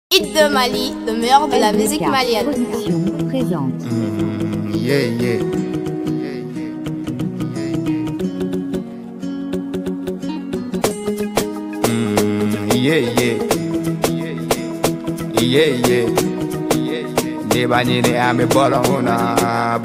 Hit de Mali, le meilleur de la musique malienne. Production présente. Yeah, yeah. Yeah, yeah. Yeah, yeah. Ni banyini ame bolonguna.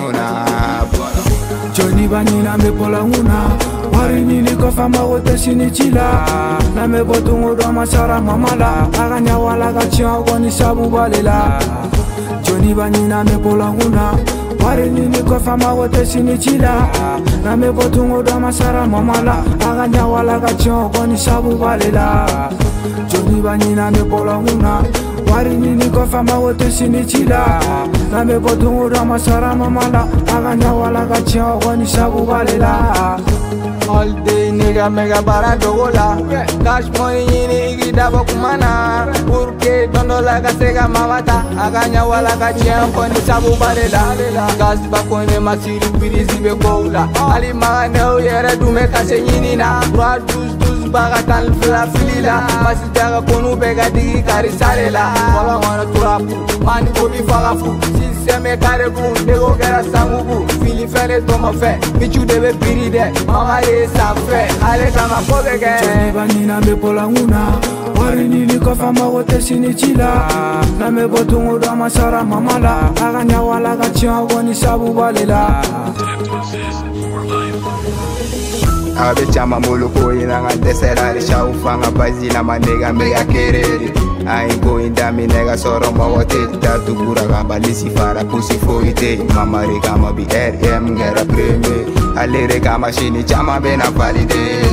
Johnny Banina me polanguna Warini ni kofama wote sinichila Na me botungo do masara mamala Aganya wala gachia ni sabu balela Johnny Banina me polanguna Warini ni kofama wote sinichila Na me botungo do masara mamala Aganya wala gachia ni sabu balela Johnny Banina me polanguna Warini ni kofama wote sinichila Na me botungo do masara mamala Aganya wala gachia ni sabu balela All day nigga mega bara dogola Cash money yini igi dabo kumana Urke dondo laga sega mamata Aganya wala gachia ni sabu balela Gas bakone masiri pirizi be koula Ali maganeo yere dume kase yini na Roi dus baga tan fila filila Masi jaga konu bega digi kari salela Wala wana turapu mani kobi fagafu Seme kare gun dego kera sangugu Fili fene toma fe Michu debe piri de Mama ye sanfe Ale kama kobe ke Johnny Banina me polanguna Warini ni kofama wote sinichila Na me botungo do masara mamala Aganya wala gachia ni sabu balela Abe chama muluko ina nga desera Risha ufanga bazi na manega mega kereri I ain't going down me nigga soro mawote Tatu kura gamba lisi fara pussy foite Mama rega ma bi RM ngera preme Ale rega machine chama bena valide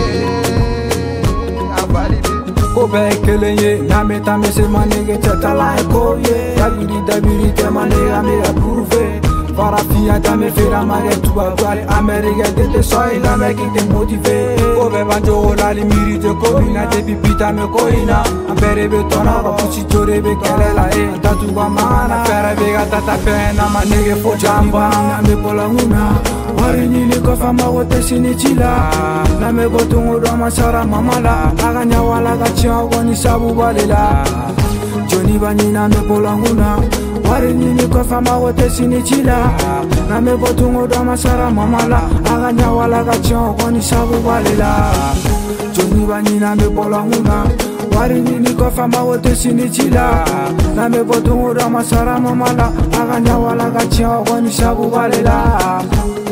Kobe kelenye Na meta me se manege tetala ekoye Dabiri te manega me approve Farafia ta me fera mare tuba kwale Amerika tete soy la me ki te motive Kobe banjo la li miri te koina Te pipita me koina Ambere be tona ba pusi chore be kelela Tatu ba mana Fera vega tata pena manege fo chamba Na me polanguna Warini ni kofama wote sinichila Na me botungo do masara mamala Aganya wala gachia ni sabu balela Johnny Banina me polanguna Warini ni kofama wote sinichila Na me botungo do masara mamala Aganya wala gachia ni sabu balela Johnny Banina me polanguna Warini ni kofama wote sinichila Na me botungo do masara mamala Aganya wala gachia ni sabu balela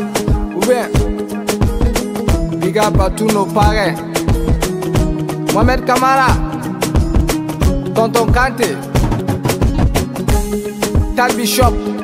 Big up à tous nos parrains Mohamed Kamara Tonton Kante Tal Bishop